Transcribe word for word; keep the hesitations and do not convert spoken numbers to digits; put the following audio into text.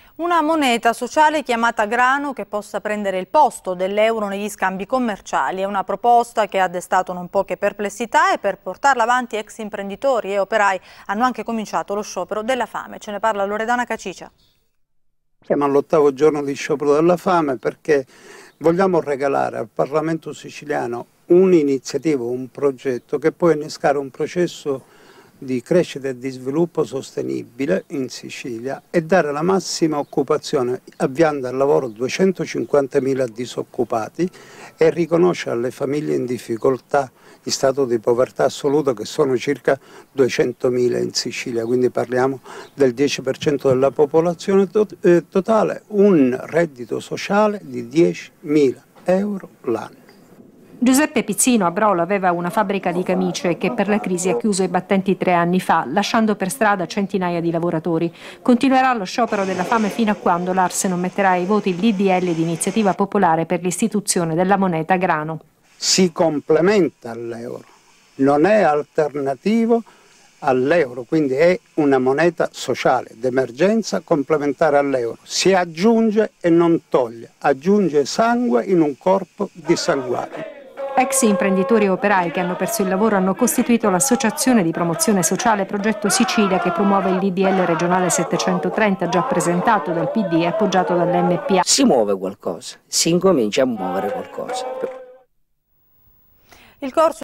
Una moneta sociale chiamata grano che possa prendere il posto dell'euro negli scambi commerciali. È una proposta che ha destato non poche perplessità e per portarla avanti ex imprenditori e operai hanno anche cominciato lo sciopero della fame. Ce ne parla Loredana Cacicia. Siamo all'ottavo giorno di sciopero della fame perché vogliamo regalare al Parlamento siciliano un'iniziativa, un progetto che può innescare un processo di crescita e di sviluppo sostenibile in Sicilia e dare la massima occupazione avviando al lavoro duecentocinquantamila disoccupati e riconoscere alle famiglie in difficoltà in stato di povertà assoluta, che sono circa duecentomila in Sicilia, quindi parliamo del dieci per cento della popolazione totale, un reddito sociale di diecimila euro l'anno. Giuseppe Pizzino a Brolo aveva una fabbrica di camicie che per la crisi ha chiuso i battenti tre anni fa, lasciando per strada centinaia di lavoratori. Continuerà lo sciopero della fame fino a quando l'A R S E non metterà ai voti il D D L di iniziativa popolare per l'istituzione della moneta grano. Si complementa all'euro, non è alternativo all'euro, quindi è una moneta sociale d'emergenza complementare all'euro. Si aggiunge e non toglie, aggiunge sangue in un corpo dissanguato. Ex imprenditori e operai che hanno perso il lavoro hanno costituito l'associazione di promozione sociale Progetto Sicilia, che promuove il D D L regionale settecentotrenta già presentato dal P D e appoggiato dall'M P A. Si muove qualcosa, si incomincia a muovere qualcosa. Il corso